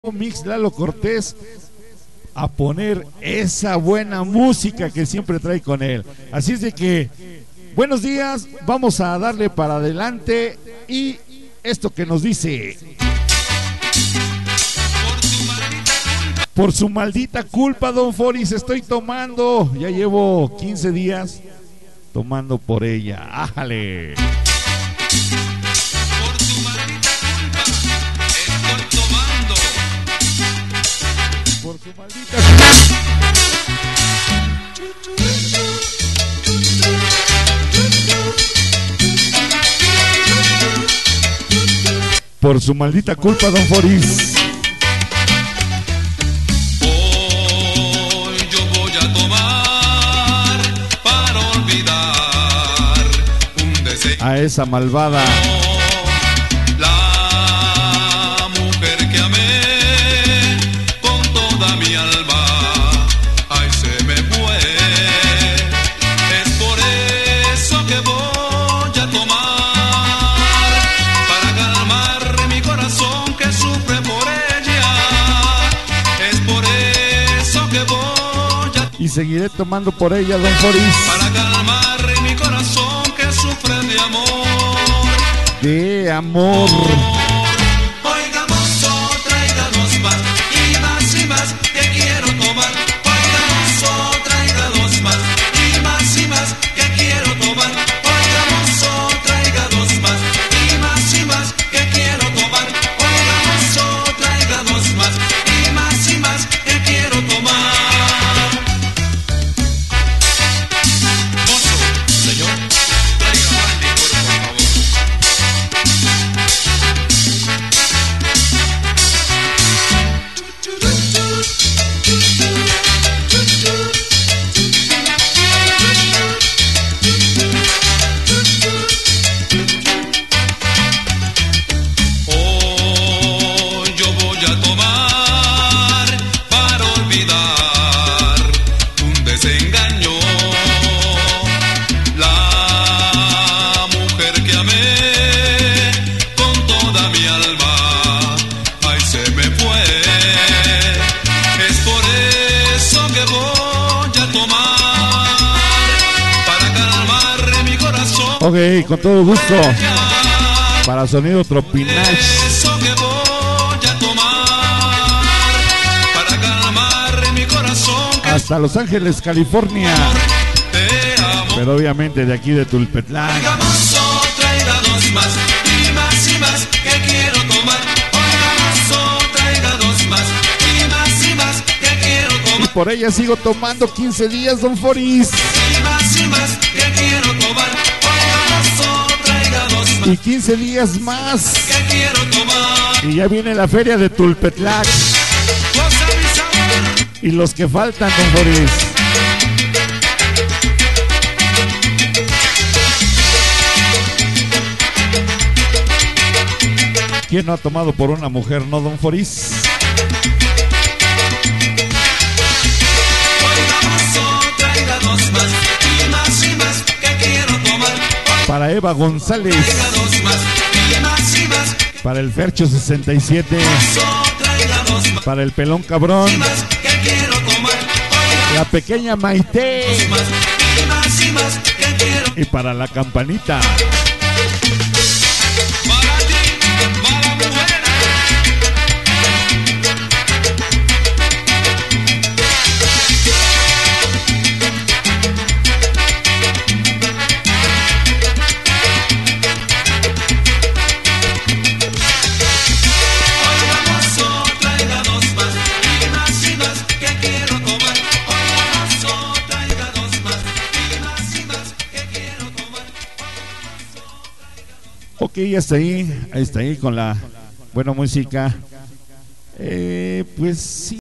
Mix Lalo Cortés a poner esa buena música que siempre trae con él. Así es de que, buenos días, vamos a darle para adelante y esto que nos dice: por su maldita culpa, don Foris, estoy tomando, ya llevo 15 días tomando por ella. ¡Ájale! Por su maldita por su maldita culpa, don Foris. Hoy yo voy a tomar para olvidar un deseo. A esa malvada. La mujer que amé con toda mi alma, ay, se me fue. Es por eso que voy a tomar, para calmar mi corazón que sufre por ella. Es por eso que voy a... Y seguiré tomando por ella, don Foris. Para calmar mi corazón que sufre de amor. De amor. Oiga, mozo, tráiganos más y más que quiero tomar. Oiga, mozo, tráiganos más y más que quiero tomar. Oiga, mozo, tráiganos más y más que quiero tomar. Oiga, mozo, tráiganos más y más que quiero tomar. Mozo, señor, traiga más licor, por favor. Hoy yo voy a tomar para olvidar un desengaño. La mujer que amé con toda mi alma, ay, se me fue. Es por eso que voy a tomar, para calmar mi corazón. Ok, con todo gusto. Para Sonido Tropinach. Eso que voy a tomar, para calmar mi corazón que Hasta Los Ángeles, California. te amo. Pero obviamente de aquí de Tulpetlán. Oiga, mozo, tráiganos más y más que quiero tomar. Oiga, mozo, tráiganos más y más que quiero Y tomar. por ella sigo tomando 15 días, don Foris. Y más que quiero tomar. Oiga, mozo, tráiganos más Y 15 días más. que quiero tomar. Y ya viene la feria de Tulpetlán. Goza mi sabor. Y los que faltan, don Foris. ¿Quién no ha tomado por una mujer, no, don Foris? Oiga, mozo, tráiganos más y más que quiero tomar. Para Eva González. Tráiganos más y más. Para el Fercho 67. Mozo, tráiganos Para el Pelón Cabrón. más que quiero tomar. Oiga, La pequeña Maite. más y más que quiero. Y para la Campanita. Para ti, mala mujer. Oiga, mozo, tráiganos más y más que quiero tomar. Oiga, mozo, tráiganos más y más que quiero tomar. Ok, ahí está ahí con la buena música. Pues sí.